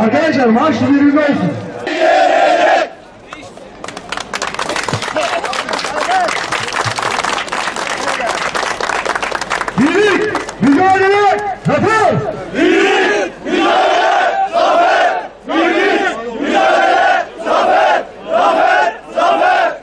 Arkadaşlar marş birliğinde olsun. Birlik, mücadele, zafer! Birlik, mücadele, zafer! Birlik, mücadele, zafer! Zafer, zafer!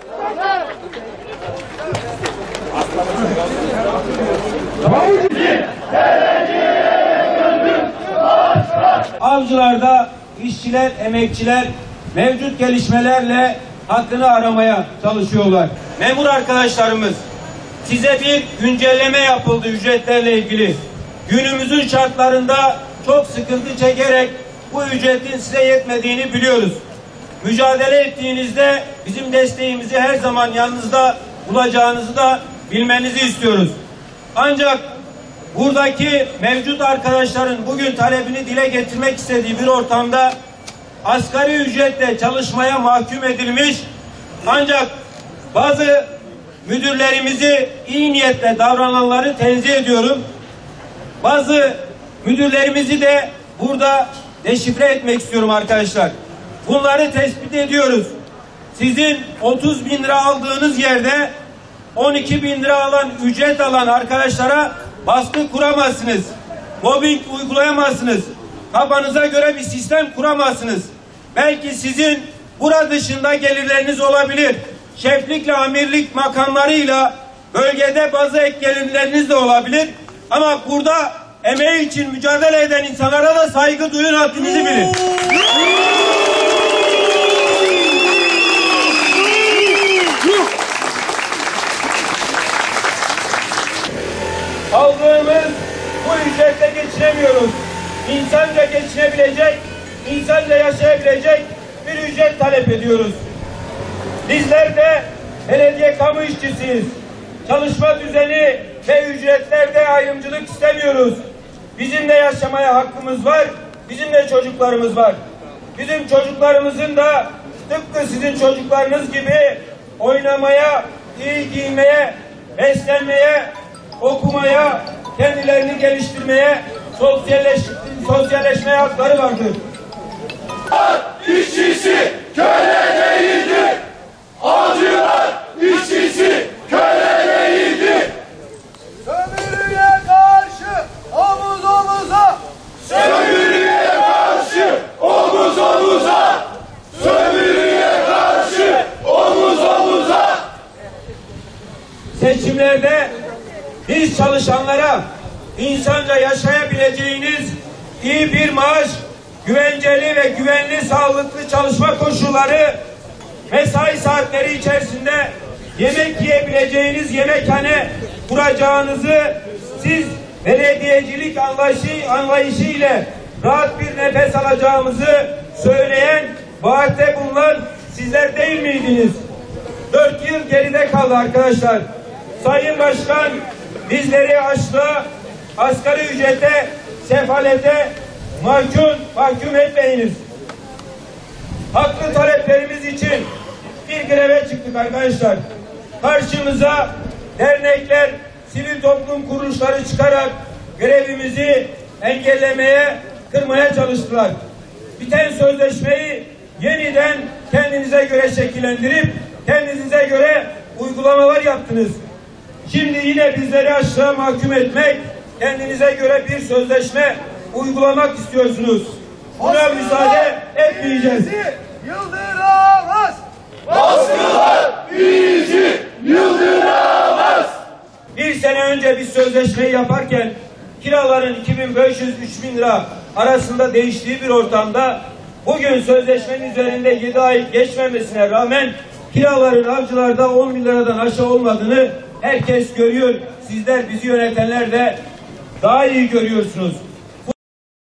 Avcılarda işçiler, emekçiler mevcut gelişmelerle hakkını aramaya çalışıyorlar. Memur arkadaşlarımız, size bir güncelleme yapıldı ücretlerle ilgili. Günümüzün şartlarında çok sıkıntı çekerek bu ücretin size yetmediğini biliyoruz. Mücadele ettiğinizde bizim desteğimizi her zaman yanınızda bulacağınızı da bilmenizi istiyoruz. Ancak buradaki mevcut arkadaşların bugün talebini dile getirmek istediği bir ortamda asgari ücretle çalışmaya mahkum edilmiş, ancak bazı müdürlerimizi iyi niyetle davrananları tenzih ediyorum. Bazı müdürlerimizi de burada deşifre etmek istiyorum arkadaşlar. Bunları tespit ediyoruz. Sizin 30 bin lira aldığınız yerde 12 bin lira alan, ücret alan arkadaşlara baskı kuramazsınız. Mobbing uygulayamazsınız. Kafanıza göre bir sistem kuramazsınız. Belki sizin burada dışında gelirleriniz olabilir. Şeflikle, amirlik makamlarıyla bölgede bazı ek gelirleriniz de olabilir. Ama burada emeği için mücadele eden insanlara da saygı duyun, haddinizi bilin. Aldığımız bu ücretle geçinemiyoruz. İnsanca geçinebilecek, insanca yaşayabilecek bir ücret talep ediyoruz. Bizler de belediye kamu işçisiyiz. Çalışma düzeni ve ücretlerde ayrımcılık istemiyoruz. Bizim de yaşamaya hakkımız var, bizim de çocuklarımız var. Bizim çocuklarımızın da tıpkı sizin çocuklarınız gibi oynamaya, iyi giymeye, beslenmeye, okumaya, kendilerini geliştirmeye, sosyalleşmeye hakları vardır. İşçisi köle değildir. Avcılar işçisi köle değildir. Sömürüye karşı omuz omuza. Sömürüye karşı omuz omuza. Sömürüye karşı omuz omuza. Seçimlerde biz çalışanlara insanca yaşayabileceğiniz iyi bir maaş, güvenceli ve güvenli, sağlıklı çalışma koşulları, mesai saatleri içerisinde yemek yiyebileceğiniz yemekhane kuracağınızı, siz belediyecilik anlayışı ile rahat bir nefes alacağımızı söyleyen, vaatte bulunan sizler değil miydiniz? 4 yıl geride kaldı arkadaşlar. Sayın Başkan, bizleri açlığa, asgari ücrete, sefalete mahkum etmeyiniz. Haklı taleplerimiz için bir greve çıktık arkadaşlar. Karşımıza dernekler, sivil toplum kuruluşları çıkarak grevimizi engellemeye, kırmaya çalıştılar. Biten sözleşmeyi yeniden kendinize göre şekillendirip kendinize göre uygulamalar yaptınız. Şimdi yine bizleri açlığa mahkum etmek, kendinize göre bir sözleşme uygulamak istiyorsunuz. Buna müsaade etmeyeceğiz. Yıldıramaz. Baskılar bizi yıldıramaz. Bir sene önce biz sözleşmeyi yaparken kiraların 2500-3000 lira arasında değiştiği bir ortamda bugün sözleşmenin üzerinde 7 ay geçmemesine rağmen kiraların avcılarda 10 bin liradan aşağı olmadığını herkes görüyor. Sizler, bizi yönetenler de daha iyi görüyorsunuz.